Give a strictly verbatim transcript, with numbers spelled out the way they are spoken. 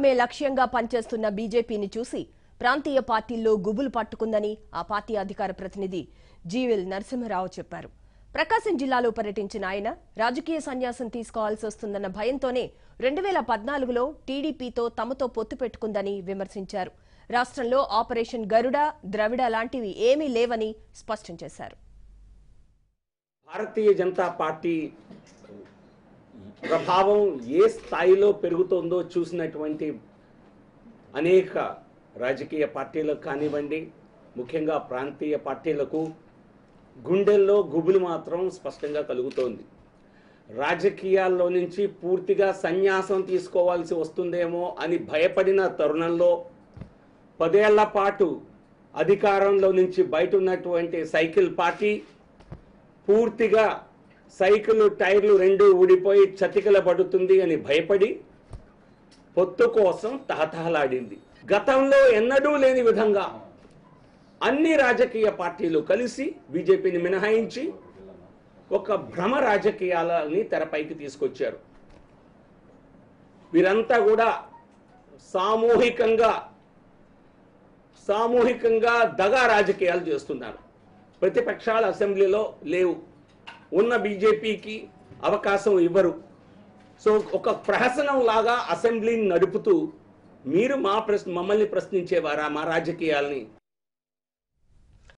లక్ష్యంగా పనిచేస్తున్న బీజేపీని చూసి ప్రాంతీయ పార్టీల్లో గుబులు పట్టుకుందని ఆ పార్టీ అధికార ప్రతినిధి జీవెల్ నరసింహరావు చెప్పారు. ప్రకాశం జిల్లాలో పర్యటించిన ఆయన రాజకీయ సన్యాసం తీసుకోవాల్సి వస్తుందన్న భయంతోనే రెండు వేల పద్నాలుగులో టీడీపీతో తమతో పొత్తు పెట్టుకుందని విమర్శించారు. రాష్ట్రంలో ఆపరేషన్ గరుడ, ద్రవిడ లాంటివి ఏమీ లేవని స్పష్టం చేశారు. భారతీయ జనతా పార్టీ ప్రభావం ఏ స్థాయిలో పెరుగుతుందో చూసినటువంటి అనేక రాజకీయ పార్టీలకు కానివ్వండి, ముఖ్యంగా ప్రాంతీయ పార్టీలకు గుండెల్లో గుబులు మాత్రం స్పష్టంగా కలుగుతోంది. రాజకీయాల్లో నుంచి పూర్తిగా సన్యాసం తీసుకోవాల్సి వస్తుందేమో అని భయపడిన తరుణంలో పదేళ్ల పాటు అధికారంలో నుంచి బయట ఉన్నటువంటి సైకిల్ పార్టీ పూర్తిగా సైకిల్ టైర్లు రెండు ఊడిపోయి చతికిల పడుతుంది అని భయపడి పొత్తు కోసం తహతహలాడింది. గతంలో ఎన్నడూ లేని విధంగా అన్ని రాజకీయ పార్టీలు కలిసి బీజేపీని మినహాయించి ఒక భ్రమ రాజకీయాలని తెరపైకి తీసుకొచ్చారు. వీరంతా కూడా సామూహికంగా సామూహికంగా దగా రాజకీయాలు చేస్తున్నారు. ప్రతిపక్షాలు అసెంబ్లీలో లేవు, ఉన్న బీజేపీకి అవకాశం ఇవ్వరు. సో ఒక ప్రహసనం లాగా అసెంబ్లీని నడుపుతూ మీరు మా ప్రశ్న మమ్మల్ని ప్రశ్నించేవారా, మా రాజకీయాల్ని